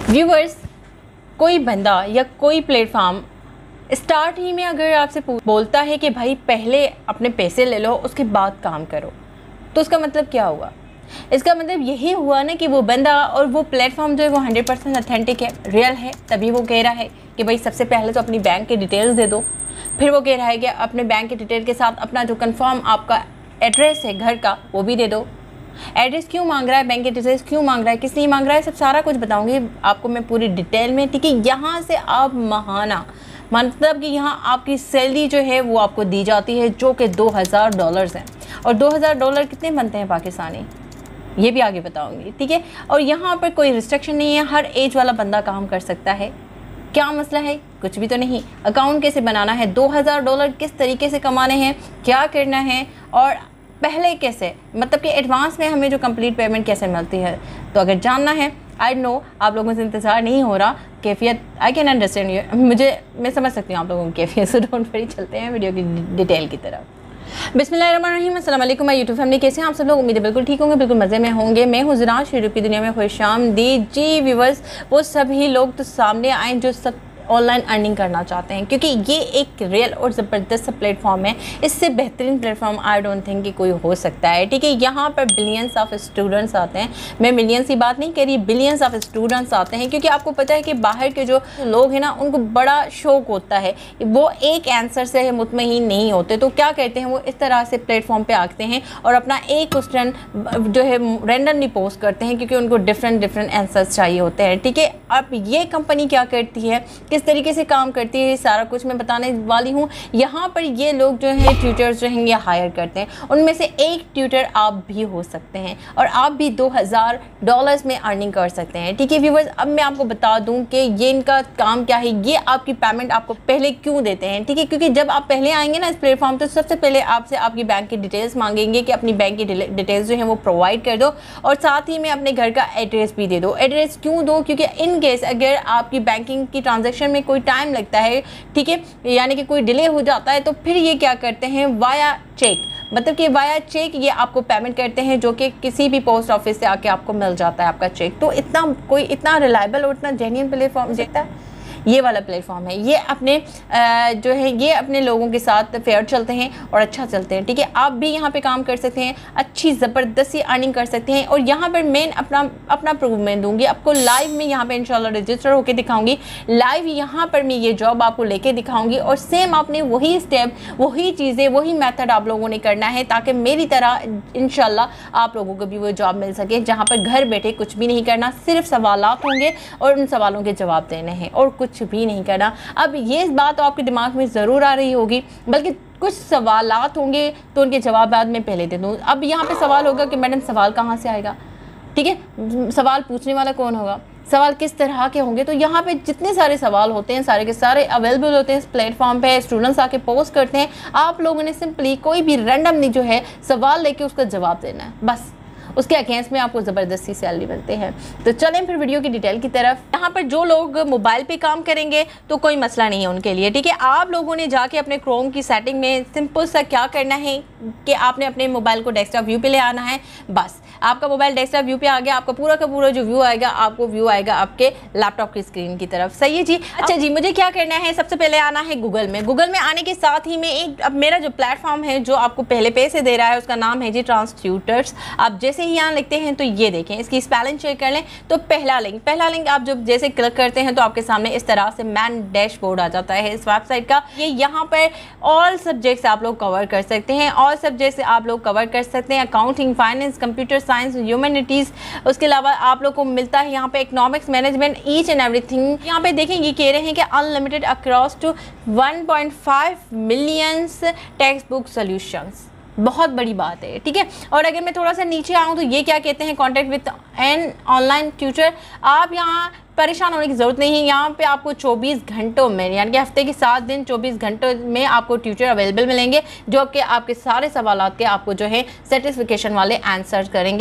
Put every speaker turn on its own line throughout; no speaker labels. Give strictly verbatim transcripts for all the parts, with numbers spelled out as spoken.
Viewers, कोई बंदा या कोई प्लेटफॉर्म स्टार्ट ही में अगर आपसे बोलता है कि भाई पहले अपने पैसे ले लो उसके बाद काम करो, तो उसका मतलब क्या हुआ? इसका मतलब यही हुआ ना कि वो बंदा और वो प्लेटफॉर्म जो है वो हंड्रेड परसेंट ऑथेंटिक है, रियल है, तभी वो कह रहा है कि भाई सबसे पहले तो अपनी बैंक की डिटेल्स दे दो। फिर वो कह रहा है कि अपने बैंक की डिटेल के साथ अपना जो कंफर्म आपका एड्रेस है घर का वो भी दे दो। एड्रेस क्यों मांग रहा है, बैंक की डिटेल्स क्यों मांग रहा है, किस लिए मांग रहा है, सब सारा कुछ बताऊंगी आपको मैं पूरी डिटेल में। ठीक है, यहाँ से आप महाना मतलब कि यहाँ आपकी सैलरी जो है वो आपको दी जाती है, जो कि दो हज़ार डॉलर्स हैं। और दो हज़ार डॉलर कितने बनते हैं पाकिस्तानी, ये भी आगे बताऊंगी। ठीक है, और यहाँ पर कोई रिस्ट्रिक्शन नहीं है, हर एज वाला बंदा काम कर सकता है। क्या मसला है? कुछ भी तो नहीं। अकाउंट कैसे बनाना है, दो हज़ार डॉलर किस तरीके से कमाने हैं, क्या करना है, और पहले कैसे, मतलब कि एडवांस में हमें जो कंप्लीट पेमेंट कैसे मिलती है, तो अगर जानना है, आई नो आप लोगों से इंतज़ार नहीं हो रहा, कैफियत आई कैन अंडरस्टैंड यू, मुझे मैं समझ सकती हूँ आप लोगों की कैफियत, सो डोंट वरी। चलते हैं वीडियो की डिटेल की तरफ। बिस्मिल्लाहिर्रहमानिर्रहीम, अस्सलाम वालेकुम माय यूट्यूब फैमिली, कैसे हैं आप सब लोग? उम्मीद है बिल्कुल ठीक होंगे, बिल्कुल मज़े में होंगे। मैं हूँ ज़रा शुरू की दुनिया में खुशामदीद। जी व्यूवर्स, वो सभी लोग तो सामने आए जो सब ऑनलाइन अर्निंग करना चाहते हैं, क्योंकि ये एक रियल और ज़बरदस्त प्लेटफॉर्म है। इससे बेहतरीन प्लेटफॉर्म आई डोंट थिंक कि कोई हो सकता है। ठीक है, यहाँ पर बिलियंस ऑफ स्टूडेंट्स आते हैं, मैं मिलियंस की बात नहीं कर रही, बिलियंस ऑफ स्टूडेंट्स आते हैं, क्योंकि आपको पता है कि बाहर के जो लोग हैं ना उनको बड़ा शौक होता है, वो एक आंसर से मुतमईन नहीं होते, तो क्या करते हैं वो इस तरह से प्लेटफॉर्म पर आते हैं और अपना एक क्वेश्चन जो है रैंडमली पोस्ट करते हैं, क्योंकि उनको डिफरेंट डिफरेंट आंसर्स चाहिए होते हैं। ठीक है, अब ये कंपनी क्या करती है, किस तरीके से काम करती है, सारा कुछ मैं बताने वाली हूँ। यहाँ पर ये लोग जो हैं ट्यूटर्स जो हैं ये हायर करते हैं, उनमें से एक ट्यूटर आप भी हो सकते हैं और आप भी दो हज़ार डॉलर्स में अर्निंग कर सकते हैं। ठीक है व्यूवर्स, अब मैं आपको बता दूँ कि ये इनका काम क्या है, ये आपकी पेमेंट आपको पहले क्यों देते हैं। ठीक है, क्योंकि जब आप पहले आएंगे ना इस प्लेटफॉर्म, तो सबसे पहले आपसे आपकी बैंक की डिटेल्स मांगेंगे कि अपनी बैंक की डिटेल्स जो है वो प्रोवाइड कर दो, और साथ ही में अपने घर का एड्रेस भी दे दो। एड्रेस क्यों दो? क्योंकि इन केस अगर आपकी बैंकिंग की ट्रांजेक्शन में कोई टाइम लगता है, ठीक है, यानी कि कोई डिले हो जाता है, तो फिर ये क्या करते हैं, वाया चेक, मतलब कि वाया चेक ये आपको पेमेंट करते हैं, जो कि किसी भी पोस्ट ऑफिस से आके आपको मिल जाता है आपका चेक। तो इतना कोई इतना रिलायबल और इतना जेन्युइन प्लेटफॉर्म देता है ये वाला प्लेटफॉर्म है। ये अपने आ, जो है ये अपने लोगों के साथ फेयर चलते हैं और अच्छा चलते हैं। ठीक है, आप भी यहाँ पे काम कर सकते हैं, अच्छी ज़बरदस्त सी अर्निंग कर सकते हैं। और यहाँ पर मैं अपना अपना प्रूफ मैं दूंगी आपको, लाइव में यहाँ पे इंशाल्लाह रजिस्टर होकर दिखाऊंगी, लाइव यहाँ पर मैं ये जॉब आपको लेके दिखाऊंगी, और सेम आपने वही स्टेप, वही चीज़ें, वही मेथड आप लोगों ने करना है, ताकि मेरी तरह इंशाल्लाह आप लोगों को भी वो जॉब मिल सके, जहाँ पर घर बैठे कुछ भी नहीं करना, सिर्फ सवालात होंगे और उन सवालों के जवाब देने हैं और कुछ भी नहीं करना। अब ये बात तो आपके दिमाग में ज़रूर आ रही होगी, बल्कि कुछ सवालात होंगे तो उनके जवाब बाद में पहले दे दूँ। अब यहाँ पे सवाल होगा कि मैडम सवाल कहाँ से आएगा, ठीक है, सवाल पूछने वाला कौन होगा, सवाल किस तरह के होंगे, तो यहाँ पे जितने सारे सवाल होते हैं सारे के सारे अवेलेबल होते हैं इस प्लेटफॉर्म पे। स्टूडेंट्स आके पोस्ट करते हैं, आप लोगों ने सिंपली कोई भी रैंडमली जो है सवाल लेके उसका जवाब देना है, बस उसके अगेंस्ट में आपको ज़बरदस्ती सैलरी मिलते हैं। तो चलें फिर वीडियो की डिटेल की तरफ। यहाँ पर जो लोग मोबाइल पे काम करेंगे तो कोई मसला नहीं है उनके लिए। ठीक है, आप लोगों ने जाके अपने क्रोम की सेटिंग में सिंपल सा क्या करना है कि आपने अपने मोबाइल को डेस्कटॉप व्यू पे ले आना है। बस आपका मोबाइल डेस्कटॉप व्यू पे आ गया, आपका पूरा का पूरा जो व्यू आएगा आपको व्यू आएगा आपके लैपटॉप की स्क्रीन की तरफ। सही है जी। अच्छा जी, मुझे क्या करना है, सबसे पहले आना है गूगल में। गूगल में आने के साथ ही में एक अब मेरा जो प्लेटफॉर्म है जो आपको पहले पैसे दे रहा है उसका नाम है जी ट्रांसट्यूटर्स। आप जैसे ही यहाँ लिखते हैं तो ये देखें, इसकी स्पेलिंग चेक कर लें। तो पहला लिंक पहला लिंक आप जब जैसे क्लिक करते हैं तो आपके सामने इस तरह से मैन डैशबोर्ड आ जाता है इस वेबसाइट का। ये यहाँ पर ऑल सब्जेक्ट्स आप लोग कवर कर सकते हैं, ऑल सब्जेक्ट्स आप लोग कवर कर सकते हैं, accounting, finance, computer science, humanities. उसके अलावा आप लोग को मिलता है यहाँ पे economics, management, each and everything. यहाँ पे देखें ये कह रहे हैं कि unlimited across to one point five millions text book solutions. बहुत बड़ी बात है। ठीक है, और अगर मैं थोड़ा सा नीचे आऊँ तो ये क्या कहते हैं, contact with an online tutor. आप यहाँ परेशान होने की ज़रूरत नहीं है, यहाँ पे आपको चौबीस घंटों में यानी कि हफ्ते के सात दिन चौबीस घंटों में आपको ट्यूटर अवेलेबल मिलेंगे, जो कि आपके सारे सवालों के आपको जो है सर्टिफिकेशन वाले आंसर करेंगे।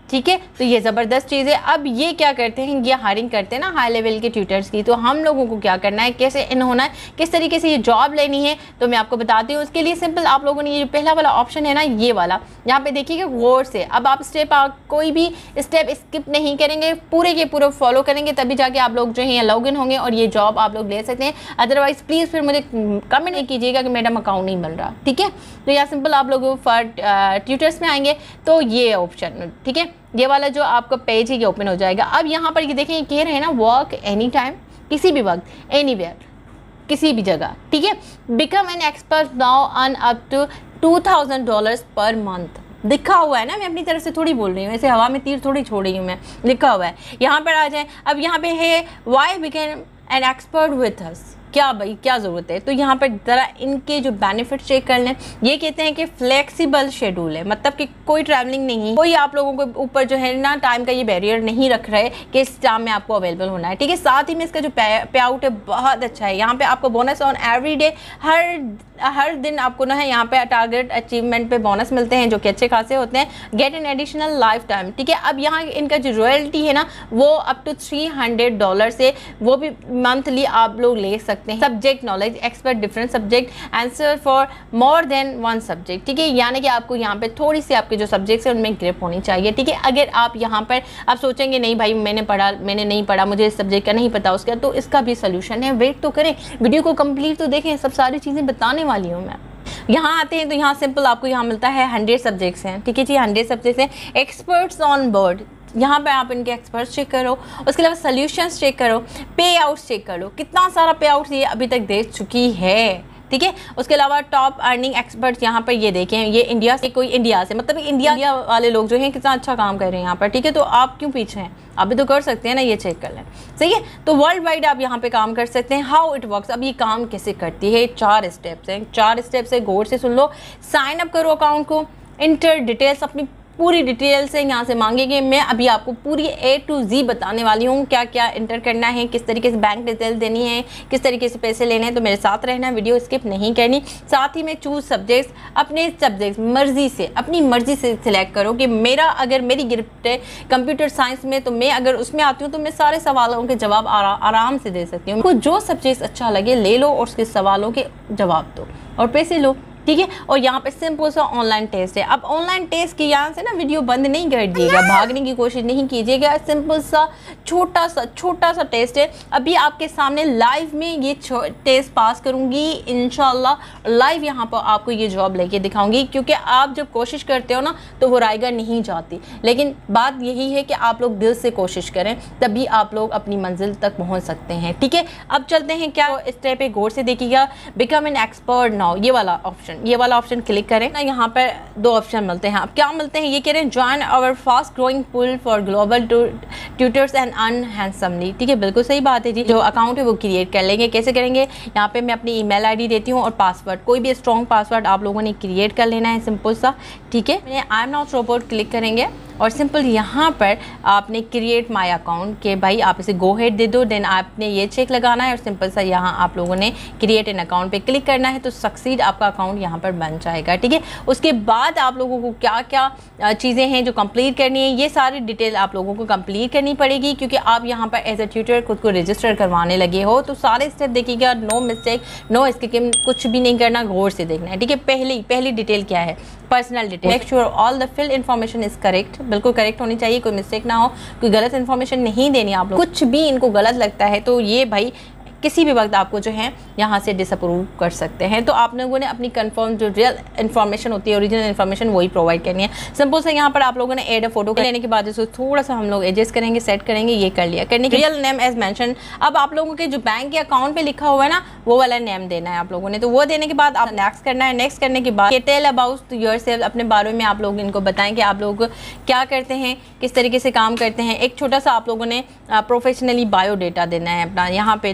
ठीक है। तो ये ज़बरदस्त चीज़ है। अब ये क्या करते हैं, ये हायरिंग करते हैं ना हाई लेवल के ट्यूटर्स की, तो हम लोगों को क्या करना है, कैसे इन होना है, किस तरीके से ये जॉब लेनी है, तो मैं आपको बताती हूँ। उसके लिए सिंपल आप लोगों ने ये जो पहला वाला ऑप्शन है ना, ये वाला यहाँ पे देखिएगा गौर से। अब आप स्टेप कोई भी स्टेप स्किप नहीं करेंगे, पूरे के पूरे फॉलो करेंगे, तभी जाके आप लोग जो है लॉग इन होंगे और ये जॉब आप लोग ले सकते हैं। अदरवाइज प्लीज़ फिर मुझे कमेंट नहीं कीजिएगा कि मैडम अकाउंट नहीं बन रहा, ठीक है। तो यहाँ सिंपल आप लोग फॉर ट्यूटर्स में आएंगे तो ये ऑप्शन, ठीक है, ये वाला जो आपका पेज है ये ओपन हो जाएगा। अब यहाँ पर ये देखें, ये कह रहे हैं ना वर्क एनी टाइम, किसी भी वक्त, एनीवेयर, किसी भी जगह, ठीक है। Become an expert now earn up to two thousand dollars per month, लिखा हुआ है ना, मैं अपनी तरफ से थोड़ी बोल रही हूँ, ऐसे हवा में तीर थोड़ी छोड़ रही हूँ मैं, लिखा हुआ है। यहाँ पर आ जाए, अब यहाँ पे है why become an expert with us, क्या भाई क्या ज़रूरत है। तो यहाँ पर ज़रा इनके जो बेनिफिट चेक कर लें। ये कहते हैं कि फ्लेक्सिबल शेड्यूल है, मतलब कि कोई ट्रैवलिंग नहीं, कोई आप लोगों को ऊपर जो है ना टाइम का ये बैरियर नहीं रख रहे कि इस टाइम में आपको अवेलेबल होना है, ठीक है। साथ ही में इसका जो पे, पे आउट है बहुत अच्छा है। यहाँ पे आपको बोनस ऑन एवरी डे, हर हर दिन आपको ना है यहाँ पे टारगेट अचीवमेंट पे बोनस मिलते हैं जो कि अच्छे खासे होते हैं। Get an additional lifetime, ठीक है। अब यहाँ इनका जो रॉयल्टी है ना वो up to three hundred dollar से वो भी मंथली आप लोग ले सकते हैं। Subject knowledge expert different subject answer for more than one subject, ठीक है। यानी कि आपको यहाँ पे थोड़ी सी आपके जो सब्जेक्ट्स हैं उनमें ग्रिप होनी चाहिए, ठीक है। अगर आप यहाँ पर आप सोचेंगे नहीं भाई मैंने पढ़ा मैंने नहीं पढ़ा, मुझे इस सब्जेक्ट का नहीं पता उसका, तो इसका भी सोल्यूशन है। वेट तो करें, वीडियो को कंप्लीट तो देखें, सब सारी चीज़ें बताने वाली हूँ मैं। यहाँ आते हैं तो यहाँ सिंपल आपको यहाँ मिलता है हंड्रेड सब्जेक्ट्स हैं, ठीक है जी, हंड्रेड सब्जेक्ट्स हैं। एक्सपर्ट्स ऑन बोर्ड, यहाँ पे आप इनके एक्सपर्ट्स चेक करो, उसके अलावा सोल्यूशंस चेक करो, पे आउट्स चेक करो, कितना सारा पे आउट्स ये अभी तक दे चुकी है, ठीक है। उसके अलावा टॉप अर्निंग एक्सपर्ट्स यहाँ पर ये देखें, ये इंडिया से, कोई इंडिया से, मतलब इंडिया, इंडिया वाले लोग जो हैं कितना अच्छा काम कर रहे हैं यहाँ पर, ठीक है। तो आप क्यों पीछे हैं, आप भी तो कर सकते हैं ना, ये चेक कर लें, सही है। तो वर्ल्ड वाइड आप यहाँ पे काम कर सकते हैं। हाउ इट वर्क्स, अब ये काम कैसे करती है, चार स्टेप्स हैं, चार स्टेप्स है, गौर से सुन लो। साइन अप करो अकाउंट को, इंटर डिटेल्स अपनी पूरी डिटेल से यहाँ से मांगेंगे। मैं अभी आपको पूरी ए टू जी बताने वाली हूँ, क्या क्या इंटर करना है, किस तरीके से बैंक डिटेल देनी है, किस तरीके से पैसे लेने हैं। तो मेरे साथ रहना, वीडियो स्किप नहीं करनी। साथ ही में चूज सब्जेक्ट्स, अपने सब्जेक्ट्स मर्जी से, अपनी मर्जी से सिलेक्ट करो कि मेरा अगर मेरी गिरफ्ट है कंप्यूटर साइंस में, तो मैं अगर उसमें आती हूँ तो मैं सारे सवालों के जवाब आरा, आराम से दे सकती हूँ। जो सब्जेक्ट अच्छा लगे ले लो और उसके सवालों के जवाब दो और पैसे लो, ठीक है। और यहाँ पे सिंपल सा ऑनलाइन टेस्ट है। अब ऑनलाइन टेस्ट की यहाँ से ना वीडियो बंद नहीं कर दिएगा, भागने की कोशिश नहीं कीजिएगा। सिंपल सा छोटा सा छोटा सा टेस्ट है। अभी आपके सामने लाइव में ये टेस्ट पास करूँगी इंशाल्लाह, लाइव यहाँ पर आपको ये जॉब लेके दिखाऊंगी। क्योंकि आप जब कोशिश करते हो ना तो वो रायगा नहीं जाती, लेकिन बात यही है कि आप लोग दिल से कोशिश करें, तभी आप लोग अपनी मंजिल तक पहुँच सकते हैं, ठीक है। अब चलते हैं, क्या स्टेप है गौर से देखिएगा। बिकम एन एक्सपर्ट नाउ, ये वाला ऑप्शन, ये वाला ऑप्शन क्लिक करें ना। यहाँ पर दो ऑप्शन मिलते हैं। अब क्या मिलते हैं, ये कह रहे हैं join our fast growing pool for global tutors and earn handsomely, ठीक है। बिल्कुल सही बात है जी। जो अकाउंट है वो क्रिएट कर लेंगे। कैसे करेंगे, यहाँ पे मैं अपनी ईमेल आईडी देती हूँ और पासवर्ड, कोई भी स्ट्रॉन्ग पासवर्ड आप लोगों ने क्रिएट कर लेना है, सिंपल सा, ठीक है। मैंने I am not robot click करेंगे और सिंपल यहाँ पर आपने क्रिएट माय अकाउंट के भाई आप इसे गो हेड दे दो। देन आपने ये चेक लगाना है और सिंपल सा यहाँ आप लोगों ने क्रिएट एन अकाउंट पे क्लिक करना है, तो सक्सीड आपका अकाउंट यहाँ पर बन जाएगा, ठीक है। उसके बाद आप लोगों को क्या क्या चीज़ें हैं जो कंप्लीट करनी है, ये सारी डिटेल आप लोगों को कंप्लीट करनी पड़ेगी। क्योंकि आप यहाँ पर एज ए ट्यूटर खुद को रजिस्टर करवाने लगे हो, तो सारे स्टेप देखिएगा, नो मिस्टेक, नो स्किपिंग, कुछ भी नहीं करना, गौर से देखना है, ठीक है। पहली पहली डिटेल क्या है, personal detail. Make sure all the fill information is correct, बिल्कुल करेक्ट होनी चाहिए, कोई मिस्टेक ना हो, कोई गलत इन्फॉर्मेशन नहीं देनी आप लोग। कुछ भी इनको गलत लगता है तो ये भाई किसी भी वक्त आपको जो है यहाँ से डिसअप्रूव कर सकते हैं। तो आप लोगों ने अपनी कंफर्म जो रियल इन्फॉर्मेशन होती है, ओरिजिनल इन्फॉर्मेशन, वही प्रोवाइड करनी है। सिंपल से यहाँ पर आप लोगों ने एड अ फोटो लेने के बाद इसको थोड़ा सा हम लोग एडजस्ट करेंगे, सेट करेंगे, ये कर लिया। करने के रियल नेम एज मेंशन। अब आप लोगों के जो बैंक के अकाउंट पे लिखा हुआ है ना, वो वाला नेम देना है आप लोगों ने। तो वो देने के बाद आप नेक्स्ट करना है। नेक्स्ट करने के बाद टेल अबाउट योरसेल्फ, अपने बारे में आप लोग इनको बताएं कि आप लोग क्या करते हैं, किस तरीके से काम करते हैं। एक छोटा सा आप लोगों ने प्रोफेशनली बायोडेटा देना है अपना यहाँ पे, ठीक है। अब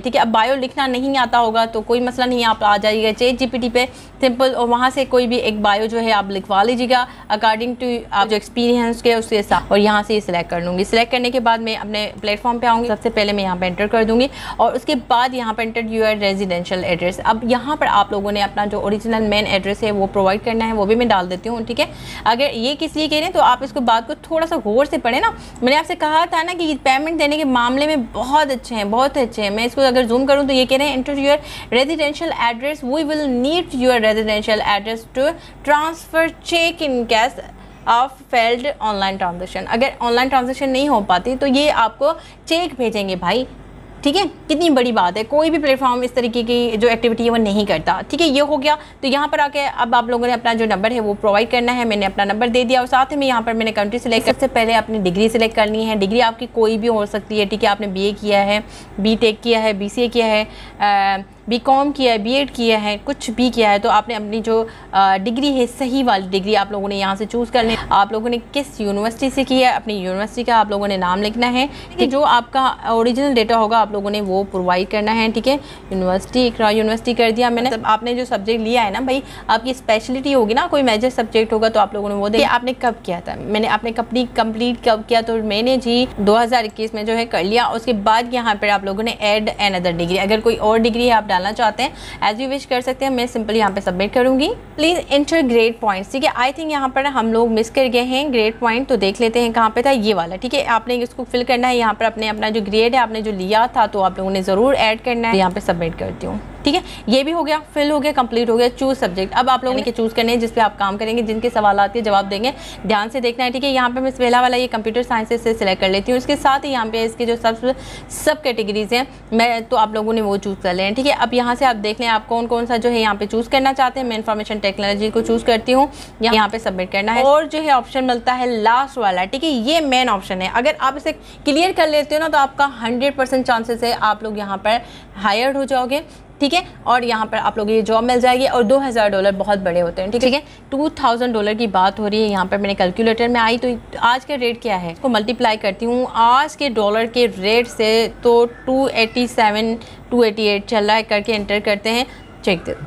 बायो लिखना नहीं आता होगा तो कोई मसला नहीं, आप आ जाइएगा चैट जीपीटी पे सिंपल, और वहाँ से कोई भी एक बायो जो है आप लिखवा लीजिएगा अकॉर्डिंग टू आप जो एक्सपीरियंस के उसके साथ, और यहाँ से सिलेक्ट कर लूँगी। सिलेक्ट करने के बाद मैं अपने प्लेटफॉर्म पे आऊँगी। सबसे पहले मैं यहाँ पे एंटर कर दूँगी और उसके बाद यहाँ पे एंटर यूर रेजिडेंशियल एड्रेस। अब यहाँ पर आप लोगों ने अपना जो ओरिजिनल मेन एड्रेस है वो प्रोवाइड करना है, वो भी मैं डाल देती हूँ, ठीक है। अगर ये किस लिए कह रहे हैं तो आप इसको बात को थोड़ा सा गौर से पढ़े ना। मैंने आपसे कहा था ना कि पेमेंट देने के मामले में बहुत अच्छे हैं, बहुत अच्छे हैं। मैं इसको अगर जूम करूँ तो ये कह रहे हैं enter your residential address, we will need your residential address to transfer check in cash of failed online transaction. अगर ऑनलाइन ट्रांजेक्शन नहीं हो पाती तो ये आपको चेक भेजेंगे भाई, ठीक है। कितनी बड़ी बात है, कोई भी प्लेटफॉर्म इस तरीके की जो एक्टिविटी है वो नहीं करता, ठीक है। ये हो गया। तो यहाँ पर आके अब आप लोगों ने अपना जो नंबर है वो प्रोवाइड करना है। मैंने अपना नंबर दे दिया और साथ ही में यहाँ पर मैंने कंट्री सिलेक्ट, सबसे पहले अपनी डिग्री सिलेक्ट करनी है। डिग्री आपकी कोई भी हो सकती है, ठीक है। आपने बीए किया है, बीटेक किया है, बीसीए किया है, बी कॉम किया है, बीएड किया है, कुछ भी किया है, तो आपने अपनी जो डिग्री है सही वाली डिग्री आप लोगों ने यहाँ से चूज़ करनी है। आप लोगों ने किस यूनिवर्सिटी से किया है, अपनी यूनिवर्सिटी का आप लोगों ने नाम लिखना है, कि जो आपका ओरिजिनल डेटा होगा आप लोगों ने वो प्रोवाइड करना है, ठीक है। यूनिवर्सिटी इकरा यूनिवर्सिटी कर दिया मैंने। तब आपने जो सब्जेक्ट लिया है ना भाई, आपकी स्पेशलिटी होगी ना, कोई मेजर सब्जेक्ट होगा तो आप लोगों ने वो देखिए। आपने कब किया था, मैंने आपने कंपनी कंप्लीट कब किया, तो मैंने जी दो हज़ार इक्कीस में जो है कर लिया। उसके बाद यहाँ पर आप लोगों ने ऐड एन अदर डिग्री, अगर कोई और डिग्री आप डालना चाहते हैं एज यू विश कर सकते हैं। मैं सिंपली यहाँ पे सबमिट करूंगी। प्लीज एंटर ग्रेड पॉइंट्स, ठीक है। आई थिंक यहाँ पर हम लोग मिस कर गए हैं ग्रेड पॉइंट, तो देख लेते हैं कहाँ पे था, ये वाला, ठीक है। आपने इसको फिल करना है। यहाँ पर अपने अपना जो ग्रेड है आपने जो लिया था तो आप लोगों ने ज़रूर ऐड करना है। यहाँ पे सबमिट करती हूँ, ठीक है। ये भी हो गया, फिल हो गया, कंप्लीट हो गया। चूज सब्जेक्ट, अब आप लोगों ने चूज करने हैं जिस पे आप काम करेंगे, जिनके सवालात के जवाब देंगे, ध्यान से देखना है, ठीक है। यहाँ पे मैं पहला वाला ये कंप्यूटर साइंस से सिलेक्ट कर लेती हूँ। इसके साथ ही यहाँ पे इसके जो सब सब कैटेगरीज हैं मैं तो आप लोगों ने वो चूज़ कर लें, ठीक है। अब यहाँ से आप देख लें आप कौन कौन सा जो है यहाँ पे चूज़ करना चाहते हैं। मैं इन्फॉर्मेशन टेक्नोलॉजी को चूज़ करती हूँ, यहाँ पे सबमिट करना है। और जो है ऑप्शन मिलता है लास्ट वाला, ठीक है। ये मेन ऑप्शन है। अगर आप इसे क्लियर कर लेते हो ना तो आपका हंड्रेड परसेंट चांसेस है आप लोग यहाँ पर हायर्ड हो जाओगे, ठीक है। और यहाँ पर आप लोग ये जॉब मिल जाएगी। और दो हज़ार डॉलर बहुत बड़े होते हैं, ठीक है। टू थाउजेंड डॉलर की बात हो रही है। यहाँ पर मैंने कैलकुलेटर में आई तो आज का रेट क्या है, इसको मल्टीप्लाई करती हूँ आज के डॉलर के रेट से, तो two eighty seven two eighty eight चल रहा है, करके एंटर करते हैं। चेक दे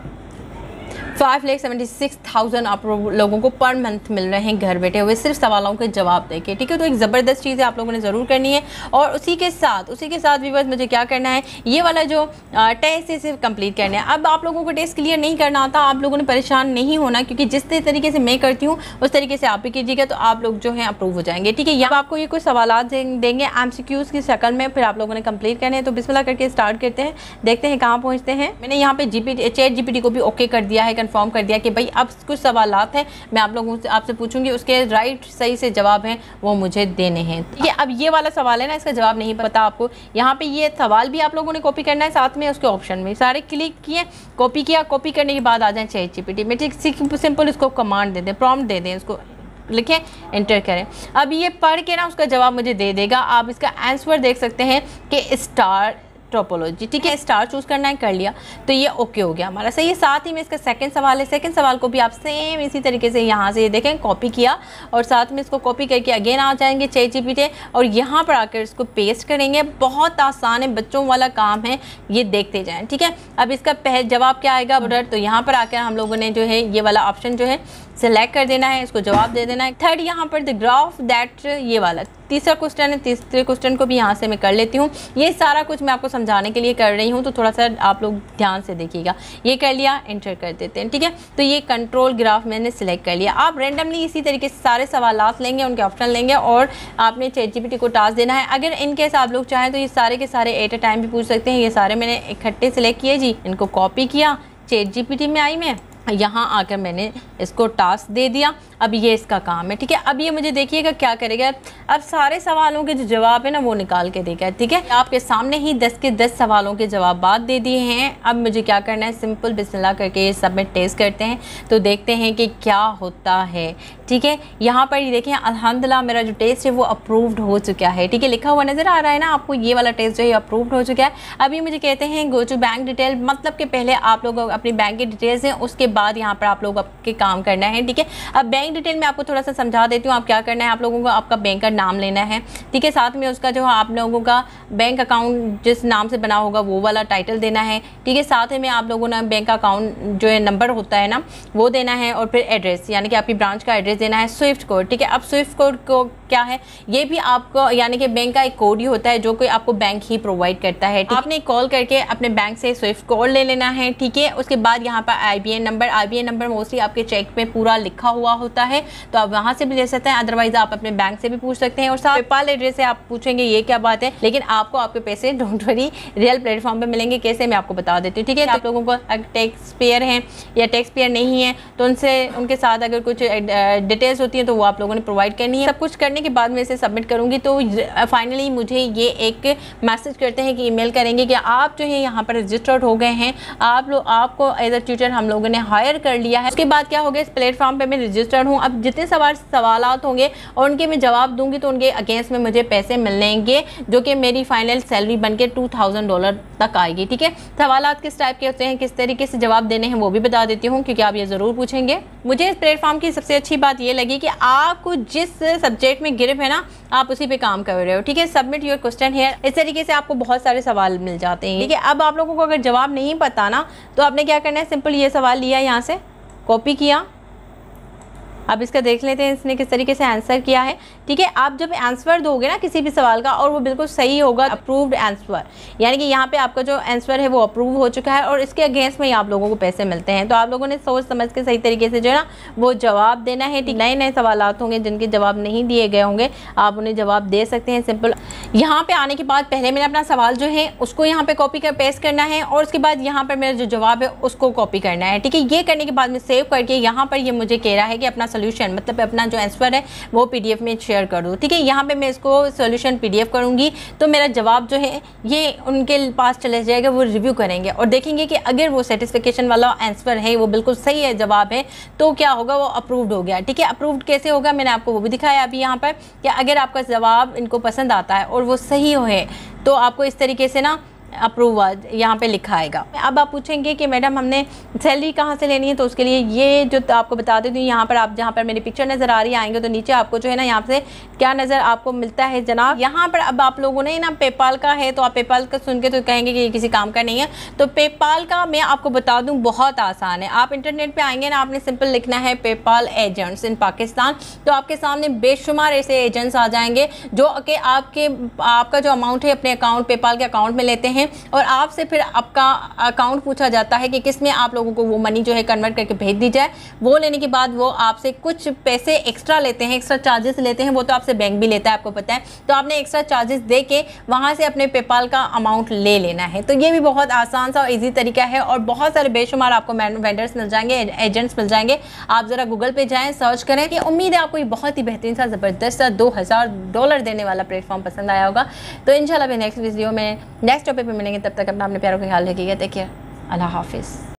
five lakh seventy six thousand आप लोगों को पर मंथ मिल रहे हैं घर बैठे हुए, सिर्फ सवालों के जवाब देके, ठीक है। तो एक ज़बरदस्त चीज़ है, आप लोगों ने ज़रूर करनी है। और उसी के साथ उसी के साथ भी बस मुझे क्या करना है, ये वाला जो टेस्ट है सिर्फ कंप्लीट करना है। अब आप लोगों को टेस्ट क्लियर नहीं करना आता, आप लोगों ने परेशान नहीं होना, क्योंकि जिस तरीके से मैं करती हूँ उस तरीके से आप भी कीजिएगा तो आप लोग जो है अप्रूव हो जाएंगे, ठीक है। यहाँ आपको ये कुछ सवाल देंगे एम सी क्यूज़ की शक्ल में, फिर आप लोगों ने कंप्लीट करने हैं। तो बिस्मिल्लाह करके स्टार्ट करते हैं, देखते हैं कहाँ पहुँचते हैं। मैंने यहाँ पे जीपी चैट जीपीटी को भी ओके कर दिया है, कन्फर्म कर दिया कि भाई अब कुछ सवालात हैं मैं आप लोगों से आपसे पूछूंगी, उसके राइट सही से जवाब हैं वो मुझे देने हैं, ठीक है। अब ये वाला सवाल है ना, इसका जवाब नहीं पता आपको, यहाँ पे ये सवाल भी आप लोगों ने कॉपी करना है, साथ में उसके ऑप्शन में सारे क्लिक किए, कॉपी किया। कॉपी करने के बाद आ जाए चैट जीपीटी में, ठीक। सिंपल इसको कमांड दे दें, प्रॉम्प्ट दे दें, उसको लिखें, एंटर करें। अब ये पढ़ के ना उसका जवाब मुझे दे देगा। आप इसका आंसर देख सकते हैं कि स्टार टोपोलॉजी, ठीक है। स्टार चूज़ करना है, कर लिया तो ये ओके हो गया हमारा, सही है। साथ ही में इसका सेकंड सवाल है, सेकंड सवाल को भी आप सेम इसी तरीके से यहाँ से ये देखें कॉपी किया और साथ में इसको कॉपी करके अगेन आ जाएंगे चैट जीपीटी और यहाँ पर आकर इसको पेस्ट करेंगे। बहुत आसान है, बच्चों वाला काम है, ये देखते जाएं, ठीक है। अब इसका पहले जवाब क्या आएगा बर्डर, तो यहाँ पर आकर हम लोगों ने जो है ये वाला ऑप्शन जो है सेलेक्ट कर देना है, इसको जवाब दे देना है। थर्ड यहाँ पर द ग्राफ दैट, ये वाला तीसरा क्वेश्चन है, तीसरे क्वेश्चन को भी यहाँ से मैं कर लेती हूँ। ये सारा कुछ मैं आपको समझाने के लिए कर रही हूँ तो थोड़ा सा आप लोग ध्यान से देखिएगा। ये कर लिया, एंटर कर देते हैं, ठीक है। तो ये कंट्रोल ग्राफ मैंने सिलेक्ट कर लिया। आप रैंडमली इसी तरीके से सारे सवालात लेंगे, उनके ऑप्शन लेंगे और आपने चैट जीपीटी को टास्क देना है। अगर इनकेस आप लोग चाहें तो ये सारे के सारे एट अ टाइम भी पूछ सकते हैं। ये सारे मैंने इकट्ठे सिलेक्ट किए जी, इनको कॉपी किया, चैट जीपीटी में आई मैं, यहाँ आकर मैंने इसको टास्क दे दिया। अब ये इसका काम है, ठीक है। अब ये मुझे देखिएगा क्या करेगा, अब सारे सवालों के जो जवाब है ना वो निकाल के देगा, ठीक है। आपके सामने ही दस के दस सवालों के जवाब बाद दे दिए हैं। अब मुझे क्या करना है, सिंपल बिस्मिल्लाह करके ये सबमिट टेस्ट करते हैं तो देखते हैं कि क्या होता है, ठीक है। यहाँ पर ये देखें अल्हम्दुलिल्लाह मेरा जो टेस्ट है वो अप्रूव्ड हो चुका है, ठीक है। लिखा हुआ नज़र आ रहा है ना आपको, ये वाला टेस्ट जो है अप्रूव्ड हो चुका है। अभी मुझे कहते हैं गो टू बैंक डिटेल, मतलब कि पहले आप लोग अपनी बैंक की डिटेल्स हैं, उसके बाद यहाँ पर आप लोग आपके काम करना है, ठीक है। अब बैंक डिटेल में आपको थोड़ा सा समझा देती हूँ आप क्या करना है। आप लोगों को आपका बैंक का नाम लेना है, ठीक है, साथ में उसका जो आप लोगों का बैंक अकाउंट जिस नाम से बना होगा वो वाला टाइटल देना है, ठीक है। साथ में आप लोगों ने बैंक अकाउंट जो है नंबर होता है ना वो देना है, और फिर एड्रेस यानी कि आपकी ब्रांच का एड्रेस देना है, स्विफ्ट कोड, ठीक है। अब स्विफ्ट कोड को क्या है, ये भी आपको यानी कि बैंक का एक कोड ही होता है जो कोई आपको बैंक ही प्रोवाइड करता है। आपने कॉल करके अपने बैंक से स्विफ्ट कोड ले लेना है, ठीक है। उसके बाद यहाँ पर IBN number, IBN number mostly आपके चेक पे पूरा लिखा हुआ होता है, तो आप वहाँ से भी ले सकते हैं, अदरवाइज आप अपने बैंक से भी पूछ सकते हैं। और साथ पेपाल एड्रेस से आप पूछेंगे ये क्या बात है, लेकिन आपको आपके पैसे डोंट वरी रियल प्लेटफॉर्म पे मिलेंगे। कैसे मैं आपको बता देती हूँ, ठीक है। आप लोगों को अगर टैक्स पेयर हैं या टैक्स पेयर नहीं है तो उनसे उनके साथ अगर कुछ डिटेल्स होती हैं तो वो आप लोगों ने प्रोवाइड करनी है। सब कुछ करने के बाद मैं इसे सबमिट करूँगी तो फाइनली मुझे ये एक मैसेज करते हैं कि ईमेल करेंगे कि आप जो है यहाँ पर रजिस्टर्ड हो गए हैं, आप लोग आपको एज अ ट्यूटर हम लोगों ने हायर कर लिया है। उसके बाद क्या हो गया, इस प्लेटफॉर्म पे मैं रजिस्टर्ड हूँ। अब जितने सवाल सवालात होंगे और उनके मैं जवाब दूंगी तो उनके अगेंस्ट में मुझे पैसे मिलेंगे, जो कि मेरी फाइनल सैलरी बन के टू थाउजेंड डॉलर तक आएगी, ठीक है। सवालात किस टाइप के होते हैं, किस तरीके से जवाब देने हैं वो भी बता देती हूँ, क्योंकि आप ये ज़रूर पूछेंगे। मुझे इस प्लेटफॉर्म की सबसे अच्छी बात ये लगी कि आपको जिस सब्जेक्ट में गिरफ है ना आप उसी पे काम कर रहे हो, ठीक है। सबमिट योर क्वेश्चन हियर, इस तरीके से आपको बहुत सारे सवाल मिल जाते हैं, ठीक है। अब आप लोगों को अगर जवाब नहीं पता ना तो आपने क्या करना है, सिंपल ये सवाल लिया, यहाँ से कॉपी किया। अब इसका देख लेते हैं इसने किस तरीके से आंसर किया है, ठीक है। आप जब आंसर दोगे ना किसी भी सवाल का और वो बिल्कुल सही होगा, अप्रूव्ड आंसर, यानी कि यहाँ पे आपका जो आंसर है वो अप्रूव हो चुका है और इसके अगेंस्ट में ही आप लोगों को पैसे मिलते हैं। तो आप लोगों ने सोच समझ के सही तरीके से जो है ना वो जवाब देना है। नए नए सवाल होंगे जिनके जवाब नहीं दिए गए होंगे, आप उन्हें जवाब दे सकते हैं। सिंपल यहाँ पर आने के बाद पहले मैंने अपना सवाल जो है उसको यहाँ पर कॉपी कर पेस्ट करना है और उसके बाद यहाँ पर मेरा जो जवाब है उसको कॉपी करना है, ठीक है। ये करने के बाद में सेव करके यहाँ पर ये मुझे कह रहा है कि अपना सोल्यूशन मतलब अपना जो आंसर है वो पीडीएफ में शेयर कर दूँ, ठीक है। यहाँ पे मैं इसको सॉल्यूशन पीडीएफ करूँगी तो मेरा जवाब जो है ये उनके पास चले जाएगा, वो रिव्यू करेंगे और देखेंगे कि अगर वो सेटिस्फिकेशन वाला आंसर है, वो बिल्कुल सही है जवाब है, तो क्या होगा, वो अप्रूव्ड हो गया, ठीक है। अप्रूव्ड कैसे होगा मैंने आपको वो भी दिखाया अभी यहाँ पर, कि अगर आपका जवाब इनको पसंद आता है और वो सही है तो आपको इस तरीके से ना अप्रूव यहाँ पे लिखा आएगा। अब आप पूछेंगे कि मैडम हमने सैलरी कहाँ से लेनी है, तो उसके लिए ये जो तो आपको बता देती हूँ, यहाँ पर आप जहाँ पर मेरी पिक्चर नज़र आ रही है आएंगे तो नीचे आपको जो है ना यहाँ से क्या नज़र आपको मिलता है जनाब, यहाँ पर अब आप लोगों ने ना पेपाल का है तो आप पेपाल का सुन के तो कहेंगे कि ये किसी काम का नहीं है। तो पेपाल का मैं आपको बता दूँ बहुत आसान है। आप इंटरनेट पर आएंगे ना, आपने सिंपल लिखना है पेपाल एजेंट्स इन पाकिस्तान, तो आपके सामने बेशुमार ऐसे एजेंट्स आ जाएंगे जो कि आपके आपका जो अमाउंट है अपने अकाउंट पेपाल के अकाउंट में लेते हैं और आपसे फिर आपका अकाउंट पूछा जाता है कि किसमें आप लोगों को वो मनी जो है कन्वर्ट करके भेज दी जाए। वो लेने के बाद वो आपसे कुछ पैसे एक्स्ट्रा लेते हैं, एक्स्ट्रा चार्जेस लेते हैं, वो तो आपसे बैंक भी लेता है आपको पता है। तो आपने एक्स्ट्रा चार्जेस दे के वहाँ से अपने पेपाल का अमाउंट ले लेना है। तो ये भी बहुत आसान सा और ईजी तरीका है और बहुत सारे बेशुमार आपको वेंडर्स मिल जाएंगे, एजेंट्स मिल जाएंगे। आप ज़रा गूगल पे जाएँ, सर्च करें। कि उम्मीद है आपको ये बहुत ही बेहतरीन सा ज़बरदस्त सा दो हज़ार डॉलर देने वाला प्लेटफॉर्म पसंद आया होगा। तो इंशाल्लाह नेक्स्ट वीडियो में नेक्स्ट टॉपिक पे मिलेंगे। तब तक अपना अपने प्यारों का ख्याल रखिएगा। टेक केयर, अल्लाह हाफिज़।